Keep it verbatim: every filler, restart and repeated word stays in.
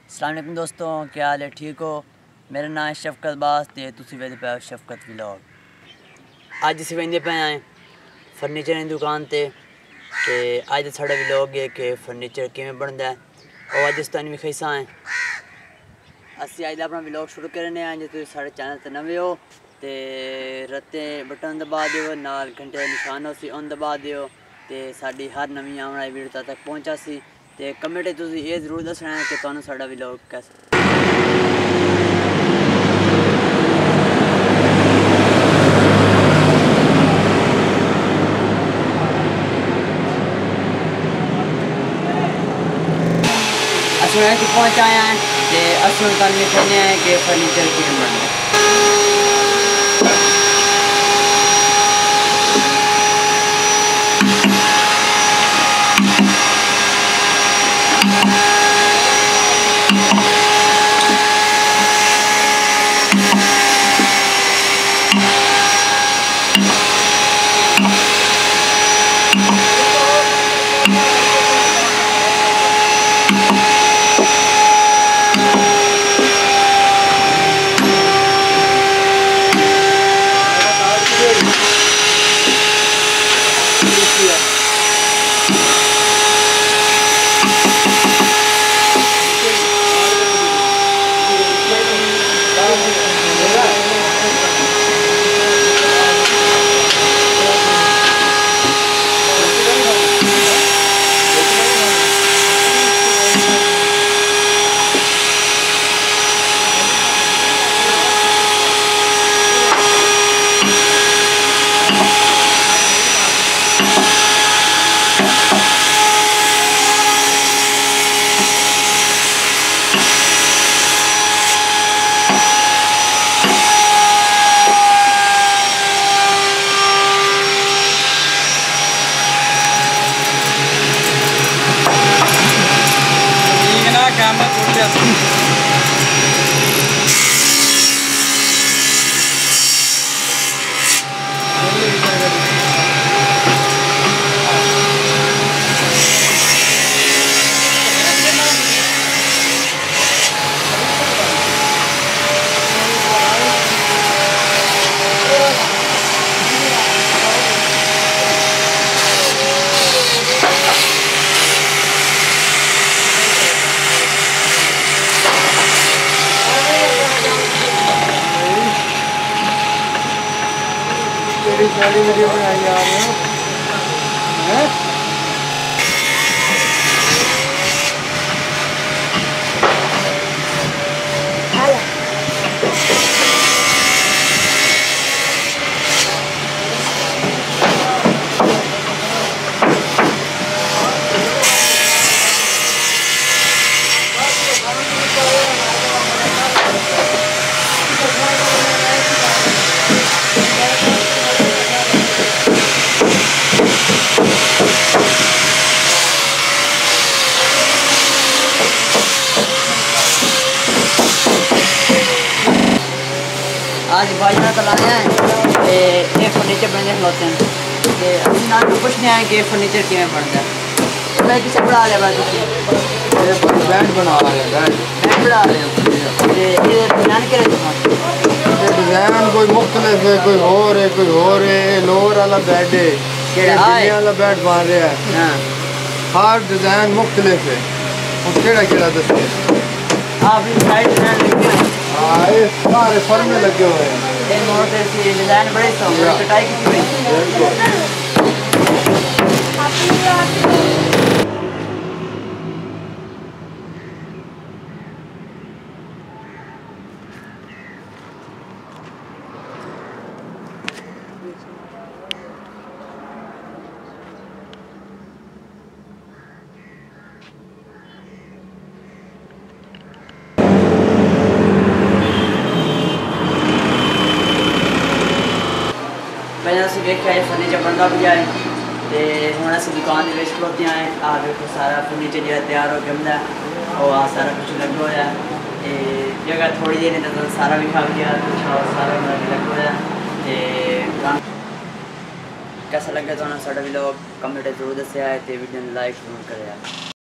अस्सलाम वालेकुम दोस्तों, क्या हाल है? ठीक हो? मेरा नाम है शफकत बास ते तुसी वेदे पे शफकत व्लॉग। अज असीं वेंदे पे आए फर्नीचर की दुकान ते ते अज साढ़ा व्लॉग है कि फर्नीचर किवें बनदा है और अज तुहानूं विखाइसा है। असीं अज अपना व्लॉग शुरू करने आए। जे तुसीं साढ़े चैनल ते नवे हो ते रत्ते बटन दबा दिओ, नाल घंटे दा निशान उसी ऑन दबा दिओ ते साडी हर नवीं आने वाली वीडियो तक पहुंचासी। ते कमेंट तुसीं ये जरूर दसना है कि तुहानूं साडा व्लॉग कैसा असं पहुँच आए हैं तो असं कहने हैं कि फर्नीचर किमें बनता है। पहली वीडियो बनाई जा रहे हो हैं? आज भाइयों को लाए हैं ये फर्नीचर बनने खलोते हैं तो अभी नाम को पूछने आए कि फर्नीचर किमें बनता है। मैं किसे बना लिया भाई बैंड बना रहे हैं। बैंड बैंड बना रहे हो ये डिजाइन के डिजाइन कोई मुख्तलिफ है, कोई और है, कोई और है। लोअर वाला बेड है, बिल्ली वाला बेड बन रहा है। हाँ, हर डिजाइन मुख्तलिफ है। केड़ा केड़ा दसे आप इस साइड डिजाइन लगे हैं। हाँ, ये सारे फर्मे लगे हुए हैं। ये मोटे से डिजाइन बड़े सौ कटाई की हुई पहले अस वेख्या फर्नीचर बनता भी आए तो हूँ अस दुकान के खलोते आए। आ देखो सारा फर्नीचर जो तैयार हो गया और आ सारा कुछ लगे हुआ है। जगह थोड़ी देर नहीं तो सारा भी खा गया कुछ और सारा लगे हुआ है। कैसा लगे तो साढ़ा व्लॉग कमेंट जरूर दस्या है, वीडियो लाइक जरूर करें।